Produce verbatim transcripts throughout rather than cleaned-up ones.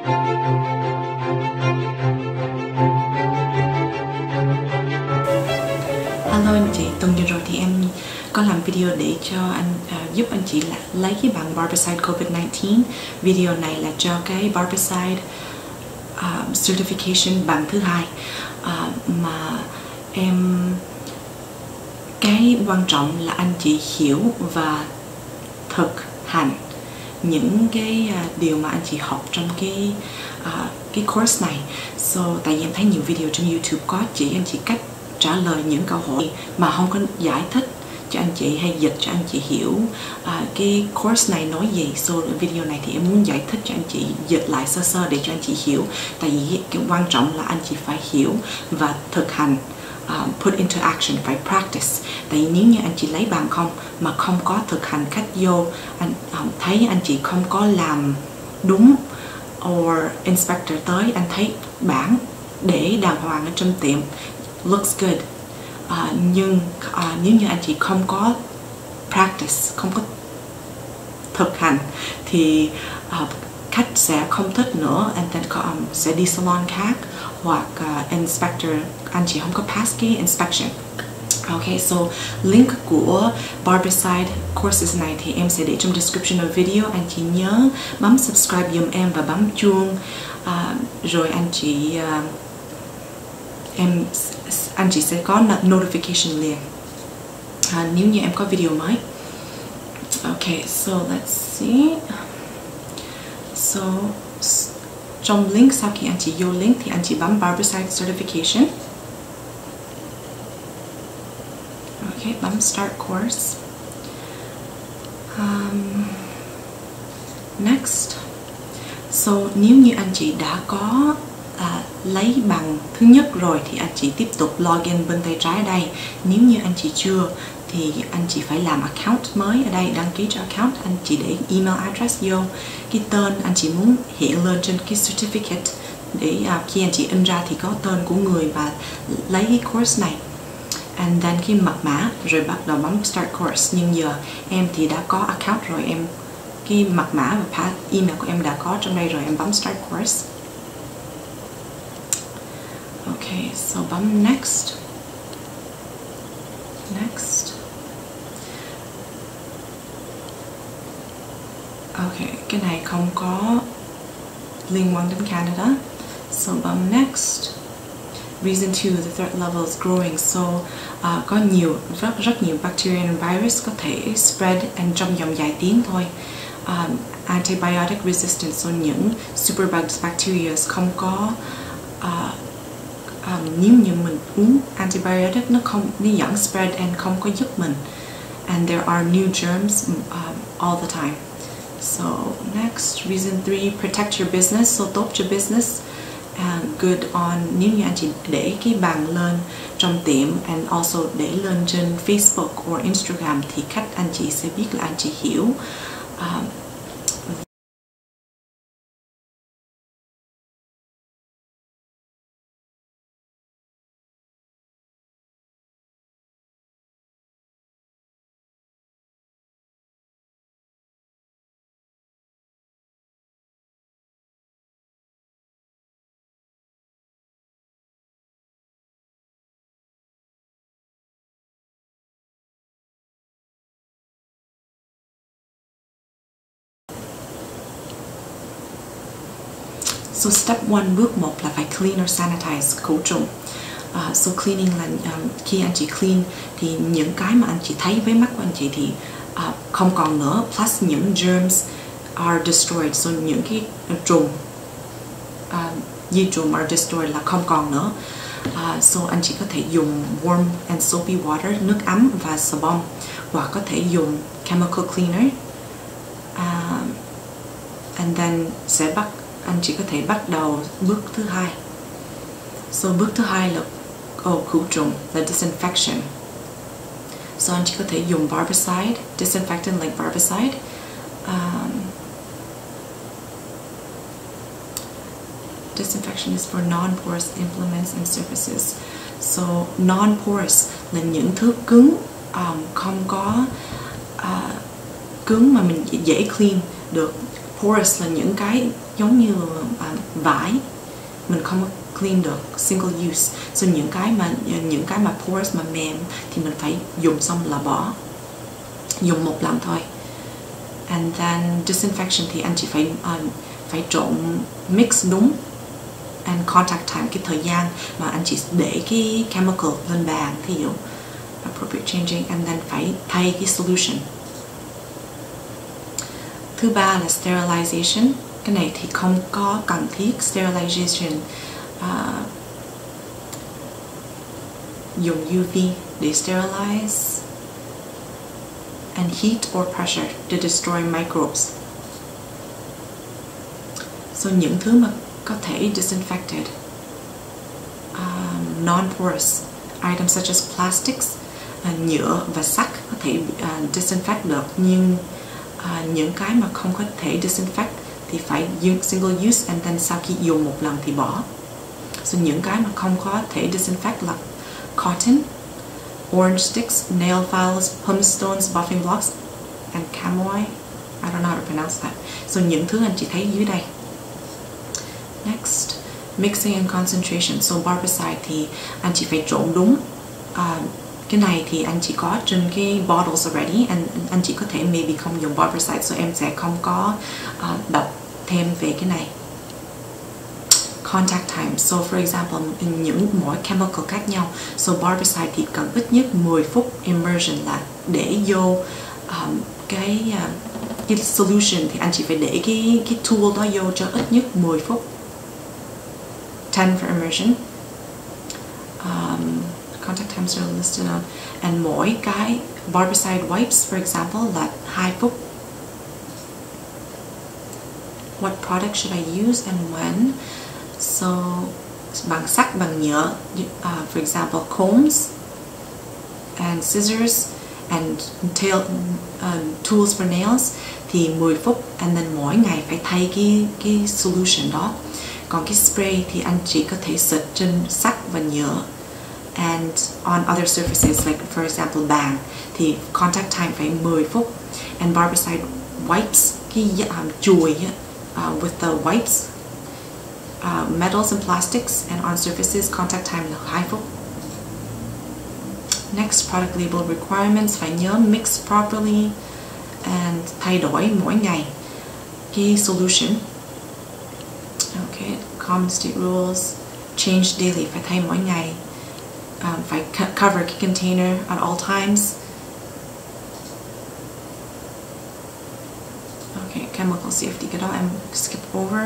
Hello anh chị, tuần vừa rồi thì em có làm video để cho anh uh, giúp anh chị là lấy cái bằng Barbicide covid nineteen. Video này là cho cái Barbicide uh, certification bằng thứ hai, uh, mà em cái quan trọng là anh chị hiểu và thực hành những cái uh, điều mà anh chị học trong cái uh, cái course này. So tại vì em thấy nhiều video trên YouTube có chỉ anh chị cách trả lời những câu hỏi mà không có giải thích cho anh chị hay dịch cho anh chị hiểu uh, cái course này nói gì. So video này thì em muốn giải thích cho anh chị, dịch lại sơ sơ để cho anh chị hiểu. Tại vì cái quan trọng là anh chị phải hiểu và thực hành, uh, put into action, phải practice. Tại vì nếu như anh chị lấy bằng không mà không có thực hành cách vô, anh um, thấy anh chị không có làm đúng, or inspector tới anh thấy bản để đàng hoàng ở trong tiệm looks good, uh, nhưng uh, nếu như anh chị không có practice, không có thực hành thì uh, khách sẽ không thích nữa, and then um, sẽ đi salon khác, hoặc uh, inspector anh chị không có pass cái inspection. Ok, so link của Barbicide courses này thì em sẽ để trong description of video. Anh chị nhớ bấm subscribe giùm em và bấm chuông, uh, rồi anh chị uh, em anh chị sẽ có notification liền uh, nếu như em có video mới. Ok, so let's see. So trong link, sau khi anh chị vô link thì anh chị bấm Barbicide certification. Ok, bấm start course. Um, next. So nếu như anh chị đã có À, lấy bằng thứ nhất rồi thì anh chị tiếp tục login bên tay trái ở đây. Nếu như anh chị chưa thì anh chị phải làm account mới ở đây, đăng ký cho account. Anh chị để email address vô, cái tên anh chị muốn hiện lên trên cái certificate để uh, khi anh chị in ra thì có tên của người mà lấy cái course này, and then cái mật mã, rồi bắt đầu bấm start course. Nhưng giờ em thì đã có account rồi, em cái mật mã và email của em đã có trong đây rồi, em bấm start course. Okay, so bấm next. Next. Okay, cái này không có liên quan đến Canada. So bấm next. Reason two, the threat level is growing. So uh, có nhiều, rất rất nhiều bacteria and virus có thể spread and trong vòng vài tiếng thôi. Um, antibiotic resistance, so những superbugs bacteria không có uh, Um, nếu như mình uống antibiotic nó không, nó dẫn spread and không có giúp mình, and there are new germs um, all the time. So next, reason three, protect your business, so tốt cho business, and good on, nếu như anh chị để cái bằng lên trong tiệm and also để lên trên Facebook or Instagram thì khách anh chị sẽ biết là anh chị hiểu. um, So step one, bước một là phải clean or sanitize, khử trùng. Uh, so cleaning là um, khi anh chị clean thì những cái mà anh chị thấy với mắt của anh chị thì uh, không còn nữa, plus những germs are destroyed, so những cái trùng, uh, di trùng are destroyed là không còn nữa. Uh, so anh chị có thể dùng warm and soapy water, nước ấm và xà bông, hoặc có thể dùng chemical cleaner, uh, and then sẽ bắt anh chị có thể bắt đầu bước thứ hai. So bước thứ hai là oh, khử trùng, là disinfection. So anh chị có thể dùng Barbicide, disinfectant like Barbicide. Um, disinfection is for non-porous implements and surfaces. So non-porous là những thứ cứng, um, không có uh, cứng mà mình dễ clean được. Porous là những cái giống như uh, vải, mình không clean được, single use. So những cái mà những cái mà porous mà mềm thì mình phải dùng xong là bỏ, dùng một lần thôi. And then disinfection thì anh chỉ phải uh, phải trộn mix đúng, and contact time, cái thời gian mà anh chỉ để cái chemical lên bàn, thí dụ appropriate changing, and then phải thay cái solution. Thứ ba là sterilization. Cái này thì không có cần thiết. Sterilization uh, dùng u vê để sterilize, and heat or pressure to destroy microbes. So những thứ mà có thể disinfected, um, non-porous items such as plastics, uh, nhựa và sắt có thể uh, disinfect được, nhưng uh, những cái mà không có thể disinfect thì phải use single use, and then sau khi dùng một lần thì bỏ. So những cái mà không có thể disinfect là cotton, orange sticks, nail files, pumice stones, buffing blocks, and chamois. I don't know how to pronounce that. So những thứ anh chị thấy dưới đây. Next, mixing and concentration. So barbicide thì anh chỉ phải trộn đúng. Uh, cái này thì anh chỉ có trên cái bottles already, and anh chỉ có thể maybe không dùng barbicide, so em sẽ không có uh, đọc thêm về cái này. Contact time. So for example, những mỗi chemical khác nhau. So barbicide thì cần ít nhất mười phút immersion, là để vô um, cái uh, cái solution thì anh chỉ phải để cái cái tool đó vô cho ít nhất mười phút. ten for immersion. Um, contact times are listed on, and mỗi cái barbicide wipes for example là hai phút. What product should I use and when? So bằng sắt, bằng nhựa, uh, for example combs and scissors and tail uh, tools for nails thì mười phút, and then mỗi ngày phải thay cái cái solution đó. Còn cái spray thì anh chỉ có thể xịt trên sắt và nhựa, and on other surfaces like for example bàn thì contact time phải mười phút, and barbicide wipes, cái um, chùi uh, with the wipes, uh, metals and plastics and on surfaces contact time là hai phút. Next, product label requirements, phải nhớ mix properly and thay đổi mỗi ngày cái solution. Okay, common state rules, change daily, phải thay mỗi ngày. Um, phải cover cái container at all times. Okay, chemical safety, cái đó em skip over.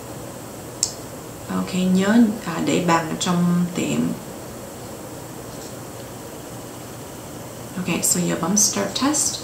Okay, nhớ uh, để bàn ở trong tiệm. Okay, so giờ bấm start test.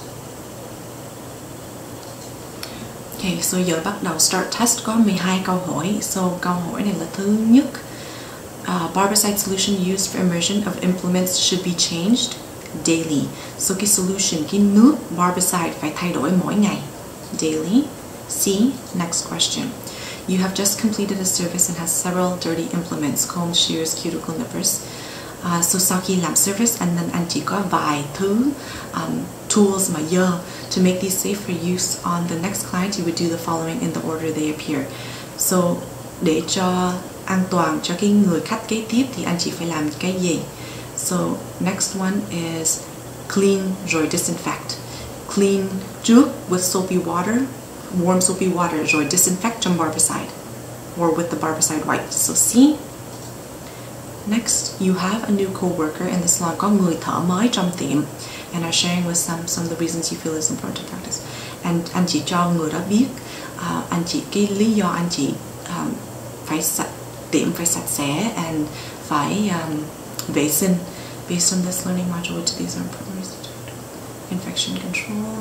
Okay, so giờ bắt đầu start test, có mười hai câu hỏi. So câu hỏi này là thứ nhất, uh, barbicide solution used for immersion of implements should be changed daily. So cái solution, cái nước barbicide phải thay đổi mỗi ngày, daily. C, next question. You have just completed a service and has several dirty implements, combs, shears, cuticle nippers. Uh, so sau khi làm service, and then anh chỉ có vài thứ um, tools mà dơ. To make these safe for use on the next client, you would do the following in the order they appear. So để cho an toàn cho cái người khách kế tiếp thì anh chỉ phải làm cái gì? So next one is clean rồi disinfect. Clean trước with soapy water, warm soapy water, rồi disinfect trong barbicide or with the barbicide wipes. So C. Next, you have a new co-worker in the salon. Có người thợ mới trong tiệm, and are sharing with some some of the reasons you feel is important to practice. And anh chỉ cho người đó biết, uh, anh chỉ cái lý do anh chỉ um, phải sạch, tiệm phải sạch sẽ and phải um, vệ sinh. Based on this learning module, which these are important. Infection control.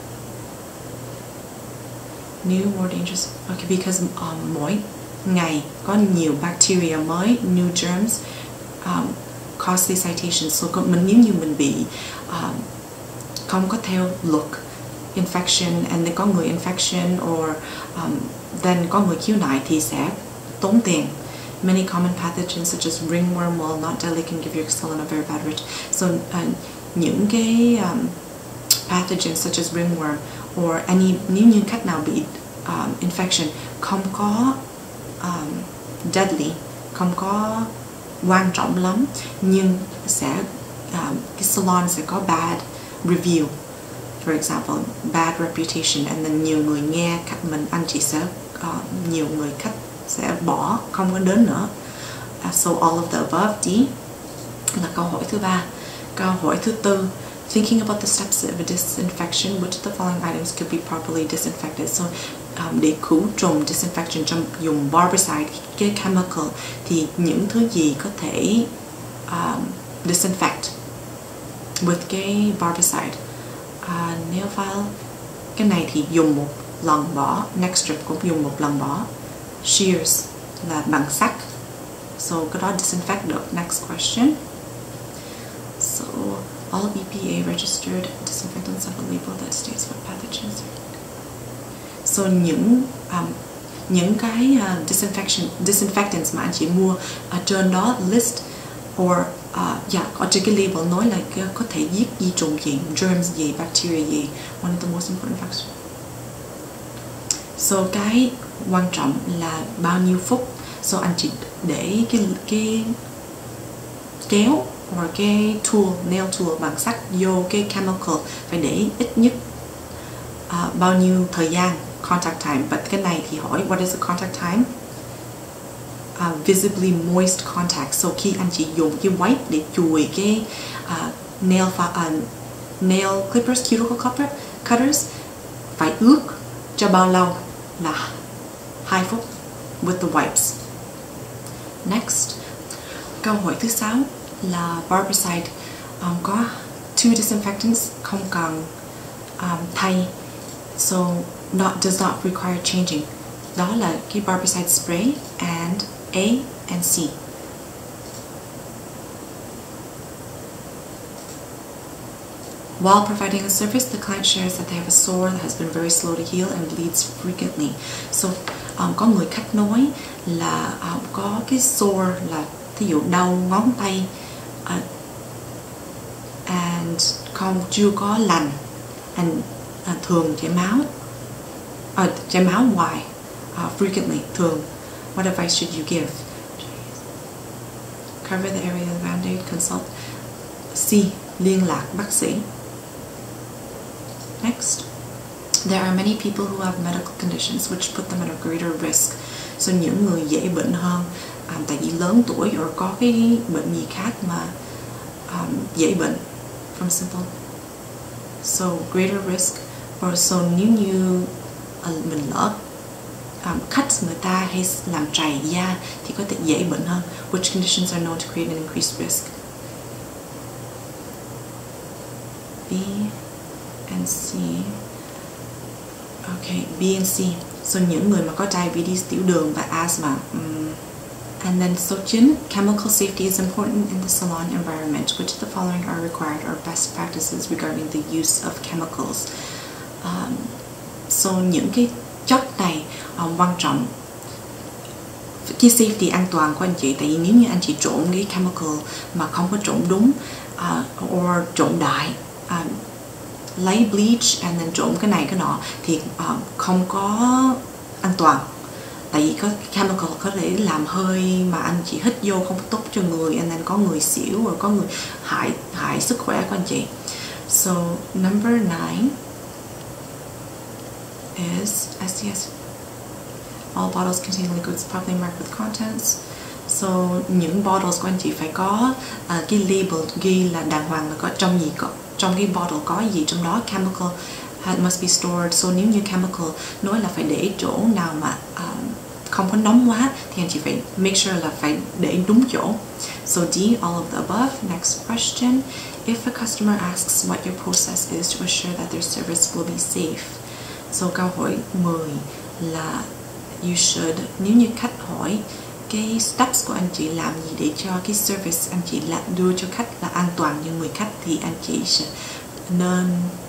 New, more dangerous. Okay, because um, mỗi ngày có nhiều bacteria mới, new germs, um, costly citations. So mình nếu như mình bị um, không có theo luật infection, and then có người infection or um, then có người khiếu nại thì sẽ tốn tiền. Many common pathogens such as ringworm, while not deadly, can give your salon a very bad rich. So uh, những cái um, pathogens such as ringworm or any, nếu như khách nào bị um, infection, không có um, deadly, không có quan trọng lắm, nhưng sẽ um, cái salon sẽ có bad review, for example bad reputation, and then nhiều người nghe khách mình, anh chị sẽ uh, nhiều người khách sẽ bỏ, không có đến nữa. Uh, so all of the above. D là câu hỏi thứ ba. Câu hỏi thứ tư, thinking about the steps of a disinfection, which of the following items could be properly disinfected? So um, để khử trùng disinfection trong dùng barbicide, cái chemical, thì những thứ gì có thể um, disinfect with cái barbicide? Uh, nail file, cái này thì dùng một lần bỏ, neck strip cũng dùng một lần bỏ, shears là bằng sắt, so cái đó disinfect được. Next question. So all E P A registered disinfectants have a label that states what pathogens are. So những um, những cái uh, disinfection disinfectants mà anh chị mua ở trên đó list or uh, yeah, ở trên cái label nói là có thể giết vi trùng gì, germs gì, bacteria gì. One of the most important factors. So cái quan trọng là bao nhiêu phút. So anh chị để cái cái kéo hoặc cái tool, nail tool bằng sắt vô cái chemical phải để ít nhất uh, bao nhiêu thời gian, contact time. But cái này thì hỏi what is the contact time? Uh, visibly moist contact. So khi anh chị dùng cái wipe để chùi cái uh, nail uh, nail clippers, cuticle cutters, phải ướt cho bao lâu? Là hai phút with the wipes. Next, câu hỏi thứ sáu là barbicide um, có two disinfectants không cần um, thay, so not does not require changing. Đó là cái barbicide spray and A and C. While providing a service, the client shares that they have a sore that has been very slow to heal and bleeds frequently. So um, có người khách nói là um, có cái sore là thí dụ đau ngón tay uh, and không chưa có lành, and uh, thường chảy máu, uh, chảy máu hoài, uh, frequently, thường. What advice should you give? Cover the area of the band-aid, consult. C. Liên lạc bác sĩ. Next, there are many people who have medical conditions which put them at a greater risk. So những người dễ bệnh hơn, um, tại vì lớn tuổi hoặc có cái bệnh gì khác mà um, dễ bệnh, from simple. So greater risk, or so nếu như uh, mình lỡ um, cut người ta hay làm trầy da thì có thể dễ bệnh hơn. Which conditions are known to create an increased risk? B and C. Okay, B and C. So những người mà có diabetes, tiểu đường và asthma. Um, and then số chín, chemical safety is important in the salon environment. Which of the following are required or best practices regarding the use of chemicals? Um, so những cái chất này um, quan trọng. Cái safety an toàn của anh chị, tại vì nếu như anh chị trộn cái chemical mà không có trộn đúng, uh, or trộn đại, uh, lấy bleach and then trộn cái này cái nọ thì uh, không có an toàn, tại vì có chemical có thể làm hơi mà anh chị hít vô không tốt cho người, and then có người xỉu rồi có người hại hại sức khỏe của anh chị. So number nine is S T S. All bottles containing liquids properly marked with contents. So những bottles của anh chị phải có uh, cái label ghi là đàng hoàng là có trong gì, có trong cái bottle có gì trong đó. Chemical uh, must be stored. So nếu như chemical nói là phải để chỗ nào mà um, không có nóng quá thì anh chị phải make sure là phải để đúng chỗ. So D, all of the above. Next question. If a customer asks what your process is to assure that their service will be safe. So câu hỏi mười là you should, nếu như khách hỏi cái steps của anh chị làm gì để cho cái service anh chị là đưa cho khách là an toàn như người khách, thì anh chị sẽ nên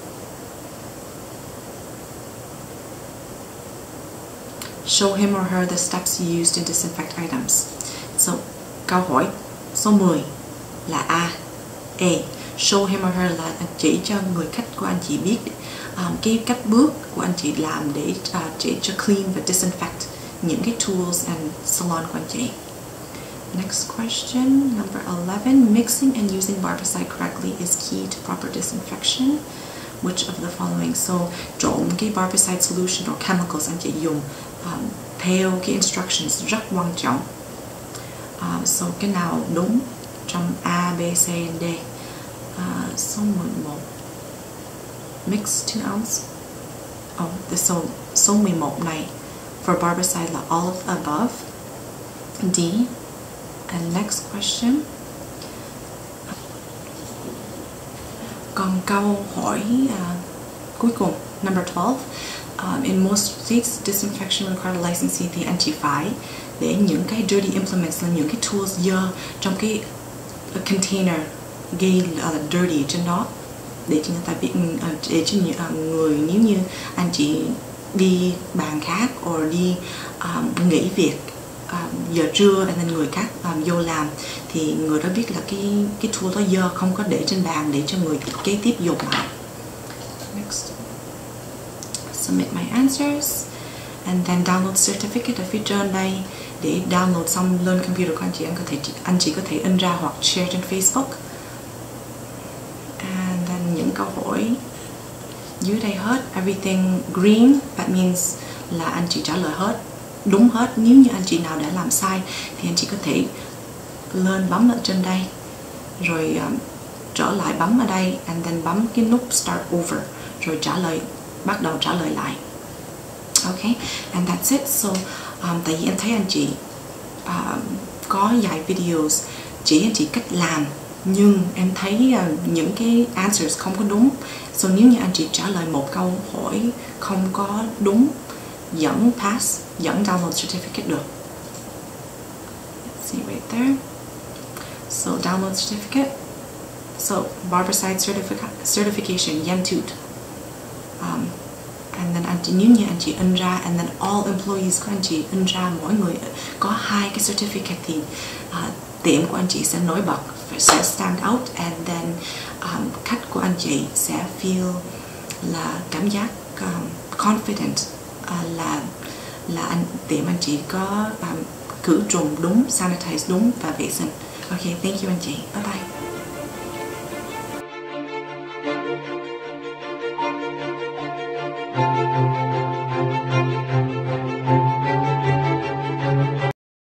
show him or her the steps used to disinfect items. So câu hỏi số mười là A. A. Show him or her là chỉ cho người khách của anh chị biết um, cái cách bước của anh chị làm để uh, để cho clean và disinfect những cái tools and salon của anh chị. Next question, number eleven. Mixing and using barbicide correctly is key to proper disinfection. Which of the following? So, trộn cái barbicide solution or chemicals anh chị dùng um, theo cái instructions rất quan trọng. Uh, so, cái nào đúng trong A, B, C, and D? Uh, số mười một. Mix two ounce. Oh, the so, số mười một này for barbicide là all of the above. D. And next question. Còn câu hỏi uh, cuối cùng, number twelve. Um, in most states, disinfection requires licensing thì anh chị phải để những cái dirty implements là những cái tools dơ trong cái container ghi là uh, dirty trên đó để cho người ta biết, uh, để cho những uh, người nếu như anh chị đi bàn khác or đi um, nghỉ việc um, giờ trưa nên người khác um, vô làm thì người đó biết là cái cái tool đó dơ, không có để trên bàn để cho người kế tiếp dùng lại. Next. Submit my answers and then download certificate ở phía trên đây. Để download xong lên computer của anh chị, anh có thể anh chị có thể in ra hoặc share trên Facebook. And then những câu hỏi dưới đây hết, everything green, that means là anh chị trả lời hết đúng hết. Nếu như anh chị nào đã làm sai thì anh chị có thể lên bấm ở trên đây rồi um, trở lại bấm ở đây and then bấm cái nút start over rồi trả lời, bắt đầu trả lời lại. Okay, and that's it. So um, tại vì em thấy anh chị um, có vài videos chỉ anh chị cách làm nhưng em thấy uh, những cái answers không có đúng. So nếu như anh chị trả lời một câu hỏi không có đúng, vẫn pass, vẫn download certificate được. Let's see right there. So download certificate. So barbicide certific certification Yentut. Um, and then anh chị, nếu như anh chị in ra and then all employees của anh chị in ra, mỗi người có hai cái certificate thì uh, tiệm của anh chị sẽ nổi bật, sẽ stand out, and then um, khách của anh chị sẽ feel là cảm giác um, confident uh, là là anh tiệm anh chị có um, khử trùng đúng, sanitize đúng và vệ sinh. Okay, thank you anh chị. Bye bye.